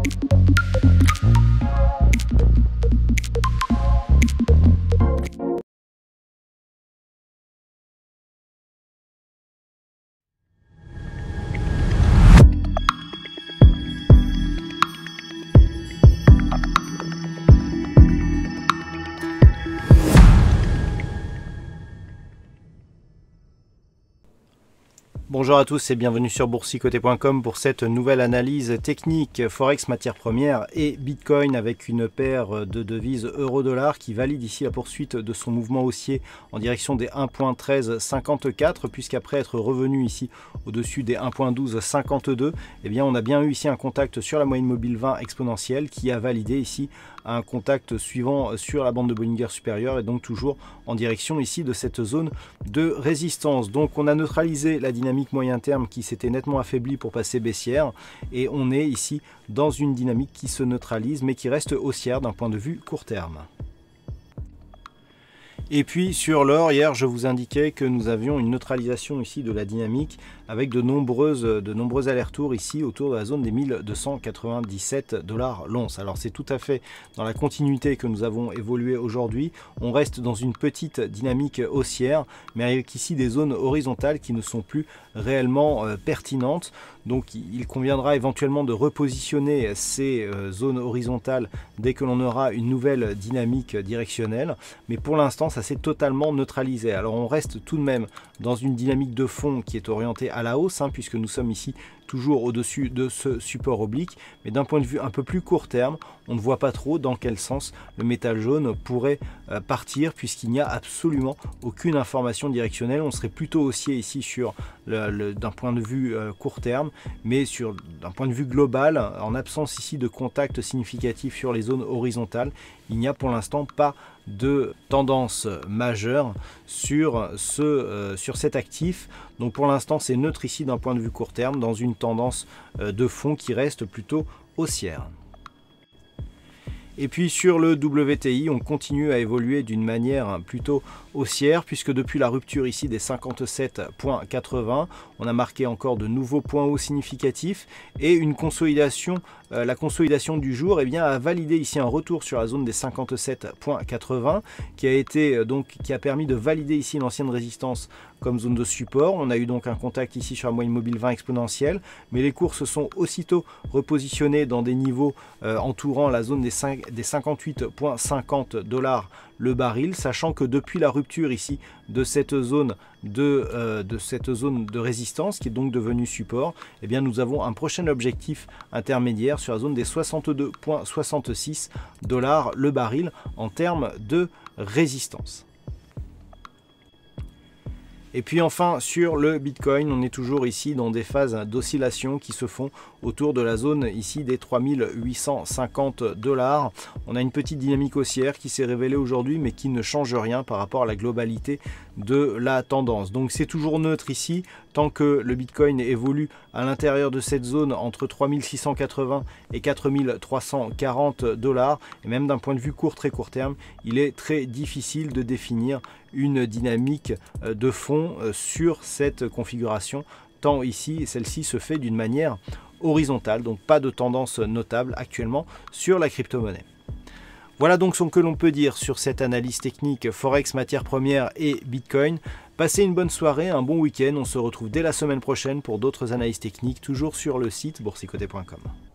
Bonjour à tous et bienvenue sur boursicoté.com pour cette nouvelle analyse technique Forex matières premières et Bitcoin avec une paire de devises euro-dollar qui valide ici la poursuite de son mouvement haussier en direction des 1.1354 puisqu'après être revenu ici au-dessus des 1.1252, eh bien on a bien eu ici un contact sur la moyenne mobile 20 exponentielle qui a validé ici un contact suivant sur la bande de Bollinger supérieure et donc toujours en direction ici de cette zone de résistance. Donc on a neutralisé la dynamique moyen terme qui s'était nettement affaiblie pour passer baissière et on est ici dans une dynamique qui se neutralise mais qui reste haussière d'un point de vue court terme. Et puis sur l'or, hier je vous indiquais que nous avions une neutralisation ici de la dynamique avec de nombreux allers-retours ici autour de la zone des 1297 $ l'once. Alors c'est tout à fait dans la continuité que nous avons évolué aujourd'hui. On reste dans une petite dynamique haussière, mais avec ici des zones horizontales qui ne sont plus réellement pertinentes. Donc il conviendra éventuellement de repositionner ces zones horizontales dès que l'on aura une nouvelle dynamique directionnelle. Mais pour l'instant, ça s'est totalement neutralisé. Alors on reste tout de même dans une dynamique de fond qui est orientée à la hausse, puisque nous sommes ici toujours au-dessus de ce support oblique. Mais d'un point de vue un peu plus court terme, on ne voit pas trop dans quel sens le métal jaune pourrait partir, puisqu'il n'y a absolument aucune information directionnelle. On serait plutôt haussier ici sur d'un point de vue court terme, mais d'un point de vue global, en absence ici de contact significatif sur les zones horizontales, il n'y a pour l'instant pas de tendance majeure sur cet actif. Donc pour l'instant c'est neutre ici d'un point de vue court terme dans une tendance de fond qui reste plutôt haussière. Et puis sur le WTI, on continue à évoluer d'une manière plutôt haussière puisque depuis la rupture ici des 57,80, on a marqué encore de nouveaux points hauts significatifs et une consolidation, la consolidation du jour a validé ici un retour sur la zone des 57,80 qui a permis de valider ici l'ancienne résistance comme zone de support. On a eu donc un contact ici sur la moyenne mobile 20 exponentielle, mais les cours se sont aussitôt repositionnés dans des niveaux entourant la zone des 58,50 $ le baril, sachant que depuis la rupture ici de cette zone de résistance qui est donc devenue support, eh bien nous avons un prochain objectif intermédiaire sur la zone des 62,66 $ le baril en termes de résistance. Et puis enfin sur le Bitcoin, on est toujours ici dans des phases d'oscillation qui se font autour de la zone ici des 3850 $. On a une petite dynamique haussière qui s'est révélée aujourd'hui mais qui ne change rien par rapport à la globalité de la tendance. Donc c'est toujours neutre ici tant que le Bitcoin évolue à l'intérieur de cette zone entre 3680 et 4340 $. Et même d'un point de vue très court terme, il est très difficile de définir une dynamique de fond sur cette configuration, tant ici celle-ci se fait d'une manière horizontale, donc pas de tendance notable actuellement sur la crypto-monnaie. Voilà donc ce que l'on peut dire sur cette analyse technique Forex, matières premières et Bitcoin. Passez une bonne soirée, un bon week-end, on se retrouve dès la semaine prochaine pour d'autres analyses techniques, toujours sur le site boursicoté.com.